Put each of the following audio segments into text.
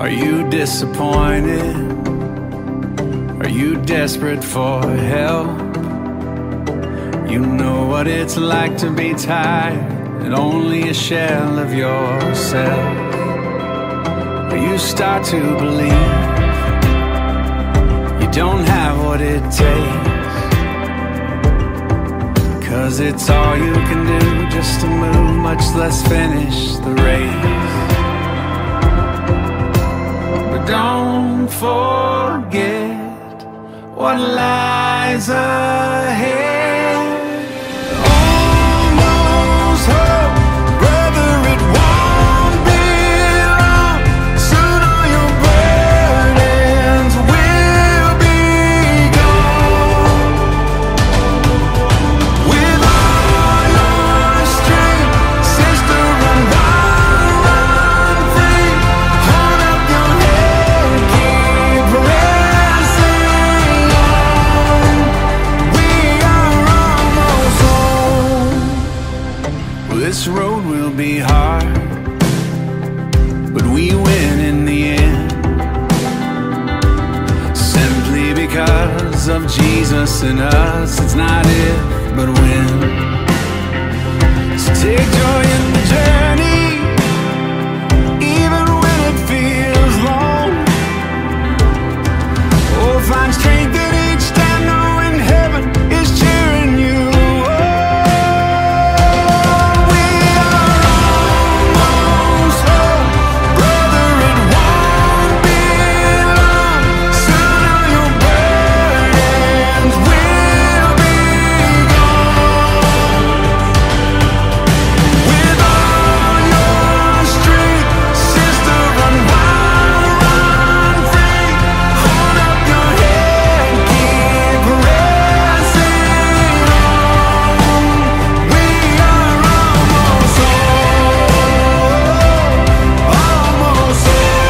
Are you disappointed? Are you desperate for help? You know what it's like to be tired and only a shell of yourself. Or you start to believe you don't have what it takes, 'cause it's all you can do just to move, much less finish the race. But don't forget what lies ahead. Almost hope, brother, it won't be long. Soon all your burdens will be gone. With all your strength, sister, run wild, run free. Hold up your head, keep pressing on. We are almost home. Well, this road will be hard, but we win in the end, simply because of Jesus in us. It's not if, but when. So take joy in the journey, even when it feels long. Oh, find strength in each step, knowing heaven is cheering you on. We are almost home, brother, it won't be long. Soon all your burdens will be gone. With all your strength, sister, run wild, run free. Hold up your head, keep pressing on. We are almost home, almost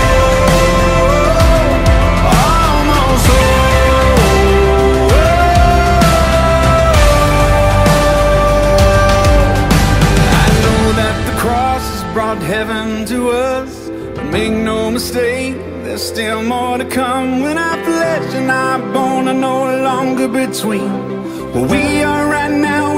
home, almost home. I know that the cross has brought heaven to us, but make no mistake, there's still more to come. When our flesh and our bone are no longer between, where we are right now